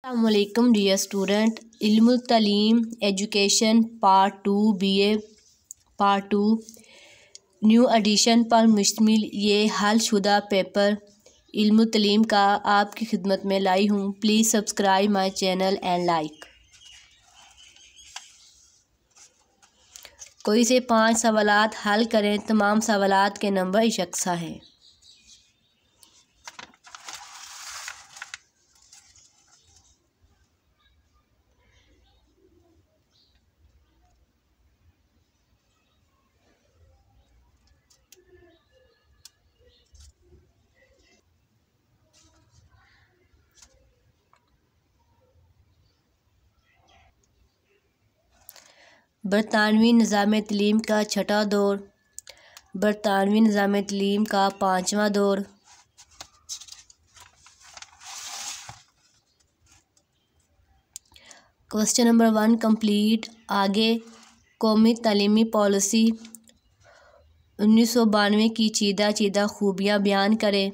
अस्सलामुअलैकुम dear student. इल्मुल तलीम एजुकेशन पार्ट 2 BA पार्ट 2 न्यू एडिशन पर मुश्तमिल ये हल शुदा पेपर इल्मुल तलीम का आपकी खिदमत में लाई हूँ। Please subscribe my channel and like. कोई से 5 सवालात हल करें। तमाम सवालात के नंबर यकसा हैं। बरतानवी निज़ाम तलीम का छठा दौर, बरतानवी निज़ाम तलीम का 5वां दौर, क्वेश्चन नंबर 1 कंप्लीट। आगे कौमी तालीमी पॉलिसी 1992 की चीदा खूबियाँ बयान करें।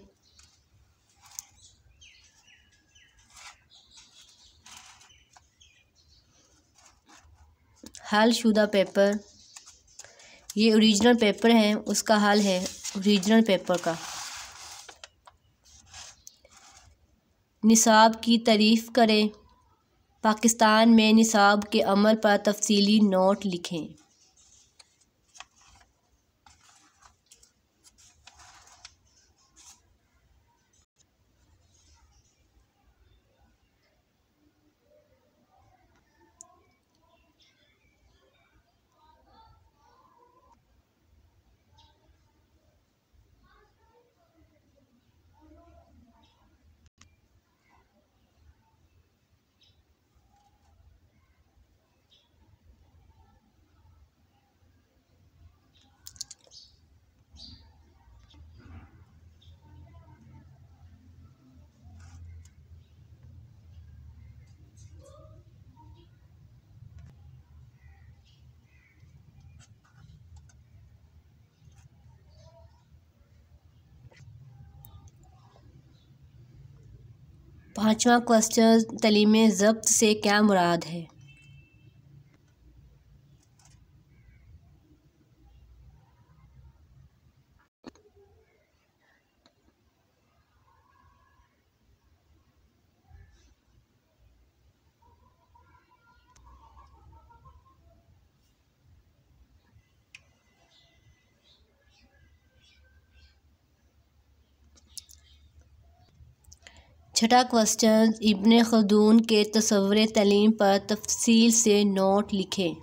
हल शुदा पेपर, ये ओरिजिनल पेपर है, उसका हल है ओरिजिनल पेपर का। निसाब की तारीफ़ करें। पाकिस्तान में निसाब के अमल पर तफसीली नोट लिखें। पाँचवा क्वेश्चन, तालीम ज़ब्त से क्या मुराद है। छठा क्वेश्चन, इब्ने खल्दून के तस्वुर तालीम पर तफसील से नोट लिखें।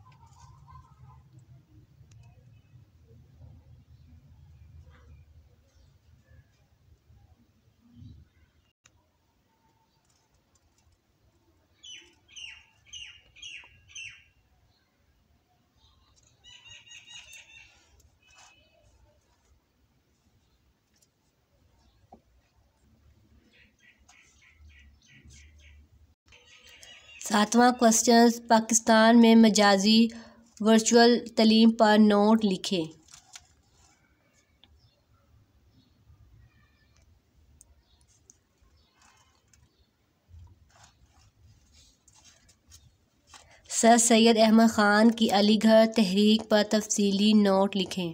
सातवां क्वेश्चन, पाकिस्तान में मजाजी वर्चुअल तालीम पर नोट लिखें। सर सैयद अहमद ख़ान की अलीगढ़ तहरीक पर तफसीली नोट लिखें।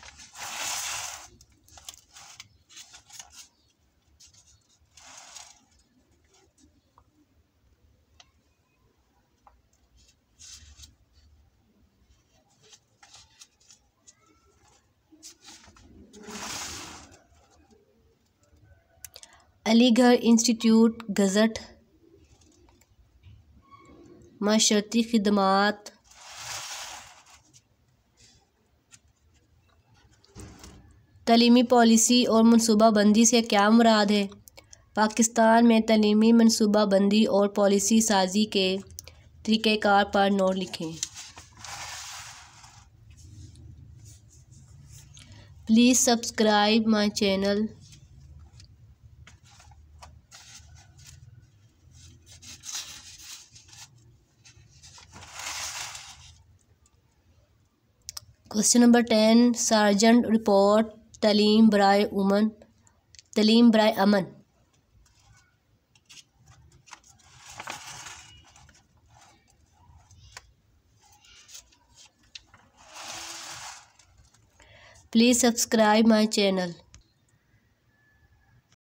अलीगढ़ इंस्टीट्यूट गज़ट माशरती खिदमात तालीमी पॉलिसी और मनसूबाबंदी से क्या मुराद है। पाकिस्तान में तालीमी मनसूबाबंदी और पॉलिसी साजी के तरीक़ेकार पर नोट लिखें। Please subscribe my channel. Question number 10, sergeant report तालीम बराए अमन। Please subscribe my channel.